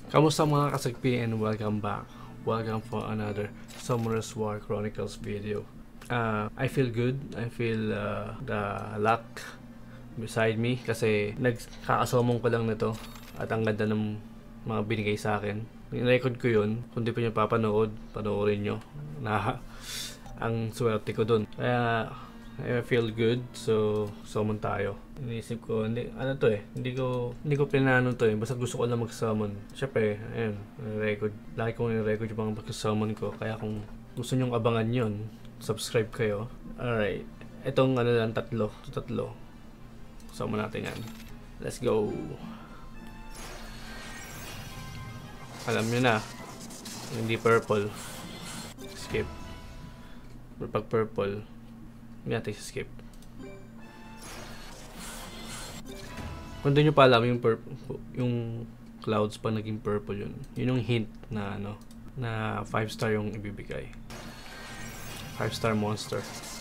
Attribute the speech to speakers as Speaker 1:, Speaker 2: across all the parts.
Speaker 1: Kamusta mga kasagpi, and welcome back. Welcome for another Summoner's War Chronicles video. I feel good. I feel the luck beside me kasi nagkakasomong ko lang nito at ang ganda ng mga binigay sa akin. Record ko yun. Kung di pa nyo papanood, panoorin nyo na ang swerte ko dun. Kaya I feel good, so summon tayo. Iniisip ko, hindi ko pinano to eh. Basta gusto ko lang mag-summon. Syempre, ayun, record. Lagi kong i-record yung mga mag-summon ko. Kaya kung gusto nyong abangan yun, subscribe kayo. Alright, itong lang, tatlo. Summon natin yan. Let's go. Alam nyo na, hindi purple. Skip. Pag purple, hindi natin skip. Kung doon nyo pa alam yung clouds pa naging purple yun yung hint na na 5-star yung ibibigay. 5-star monster.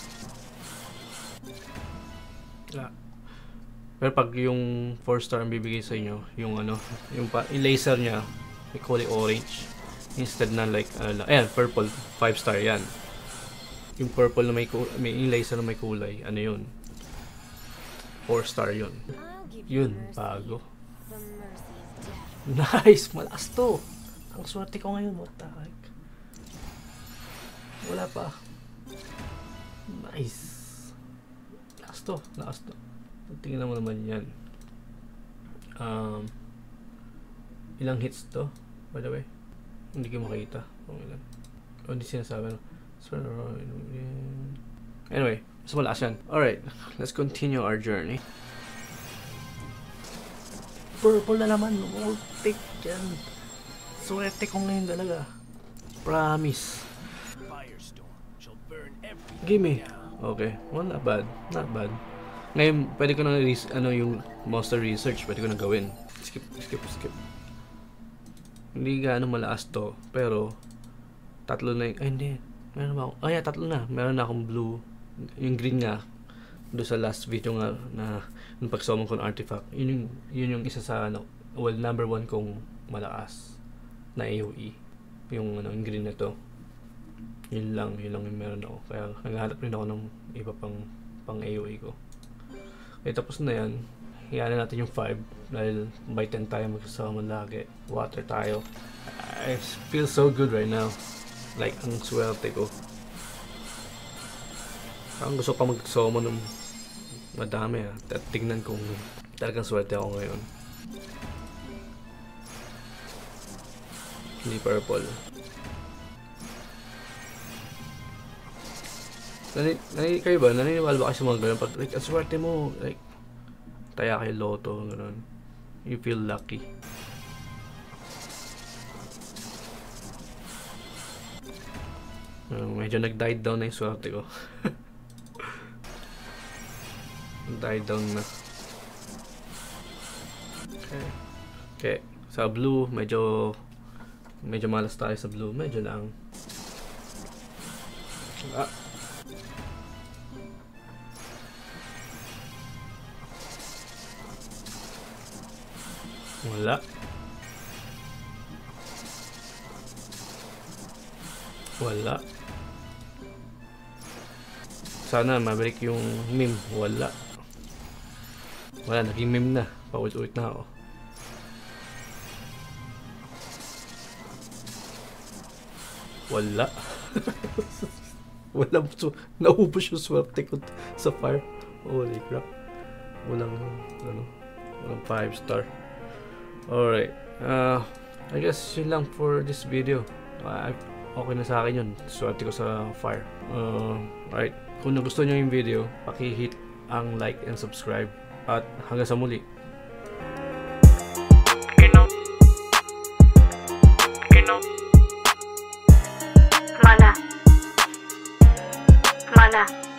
Speaker 1: Pero pag yung 4-star ang bibigay sa inyo, yung yung laser niya, may kulay orange instead na like ayan, purple, 5-star yan. Yung purple na may yung laser na may kulay, yun? 4-star yun. Yun, bago. Nice! Malakas to! Ang swerte ko ngayon, what the heck? Wala pa. Nice! Lakas to. Tingnan mo naman yan. Ilang hits to? By the way, hindi ko makita kung ilan. O, hindi sinasabi. Anyway, mas malakas yan. Alright, let's continue our journey. Purple na naman. Multik yan. Swerte ko ngayon talaga. Promise. Gimme. Okay. Well, not bad. Not bad. Ngayon, pwede ko na yung monster research. Pwede ko na gawin. Skip. Hindi gaano malakas to. Pero, tatlo na yung... Ay, hindi. Meron ba ako? Oh, yeah, tatlo na. Meron na akong blue. Yung green nga. Doon sa last video nga na nung pag-summon ko ng artifact. Yun yung isa sa number 1 kong malakas na AoE. Yung yung green na to. Yun lang yung meron ako. Kaya naghahanap rin ako ng iba pang AoE ko. Okay, tapos na yan. Hiyanin natin yung 5 dahil by 10 tayo mag-summon lagi. Water tayo. I feel so good right now. Like, ang swerte ko. Parang gusto pa mag-summon ng madami at tignan kung talagang swerte ako ngayon. Hindi purple. Kayo ba? Naniniwala ba kayo sa mga ganun? Pag like, ang swerte mo, like, taya kayo loto, ganun. You feel lucky. Medyo nag-died down na yung swerte ko. Died down na. Okay. Sa blue, medyo malas tayo sa blue. Medyo lang. Wala. Sana mabalik yung meme. Wala, naging meme na. Paulit-ulit na ako. Wala. Naubos yung swerte ko sa fire. Holy crap. Walang 5-star. Alright. I guess yun lang for this video. Okay na sa akin yun. Swerte ko sa fire. Alright. Kung nagustuhan nyo yung video, paki-hit ang like and subscribe. At hanggang sa muli.
Speaker 2: Mana.